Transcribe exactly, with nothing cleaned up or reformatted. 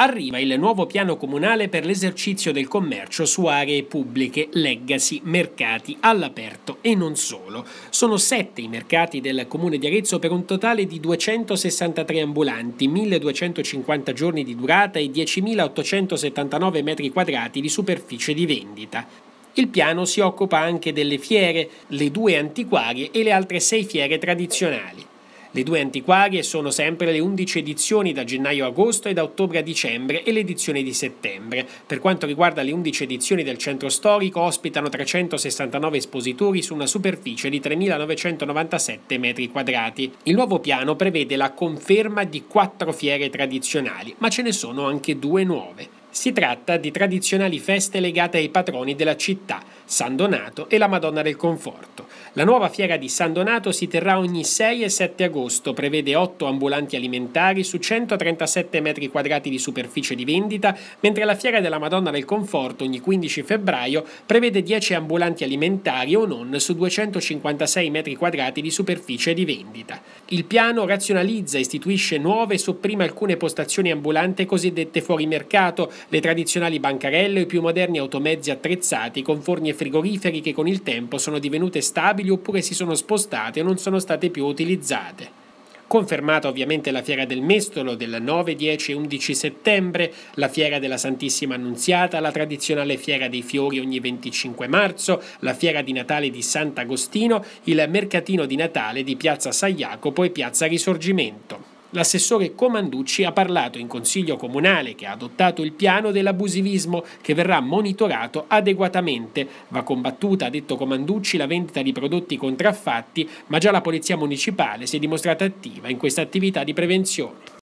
Arriva il nuovo piano comunale per l'esercizio del commercio su aree pubbliche, leggasi mercati all'aperto e non solo. Sono sette i mercati del comune di Arezzo per un totale di duecentosessantatré ambulanti, milleduecentocinquanta giorni di durata e diecimilaottocentosettantanove metri quadrati di superficie di vendita. Il piano si occupa anche delle fiere, le due antiquarie e le altre sei fiere tradizionali. Le due antiquarie sono sempre le undici edizioni da gennaio a agosto e da ottobre a dicembre e l'edizione di settembre. Per quanto riguarda le undici edizioni del centro storico, ospitano trecentosessantanove espositori su una superficie di tremilanovecentonovantasette metri quadrati. Il nuovo piano prevede la conferma di quattro fiere tradizionali, ma ce ne sono anche due nuove. Si tratta di tradizionali feste legate ai patroni della città, San Donato e la Madonna del Conforto. La nuova fiera di San Donato si terrà ogni sei e sette agosto, prevede otto ambulanti alimentari su centotrentasette metri quadrati di superficie di vendita, mentre la fiera della Madonna del Conforto ogni quindici febbraio prevede dieci ambulanti alimentari o non su duecentocinquantasei metri quadrati di superficie di vendita. Il piano razionalizza, istituisce nuove e sopprime alcune postazioni ambulanti cosiddette fuori mercato, le tradizionali bancarelle o i più moderni automezzi attrezzati con forni e frigoriferi che con il tempo sono divenute stabili oppure si sono spostate o non sono state più utilizzate. Confermata ovviamente la Fiera del Mestolo del nove, dieci e undici settembre, la Fiera della Santissima Annunziata, la tradizionale Fiera dei Fiori ogni venticinque marzo, la Fiera di Natale di Sant'Agostino, il Mercatino di Natale di Piazza San Jacopo e Piazza Risorgimento. L'assessore Comanducci ha parlato in Consiglio Comunale, che ha adottato il piano dell'abusivismo che verrà monitorato adeguatamente. Va combattuta, ha detto Comanducci, la vendita di prodotti contraffatti, ma già la Polizia Municipale si è dimostrata attiva in questa attività di prevenzione.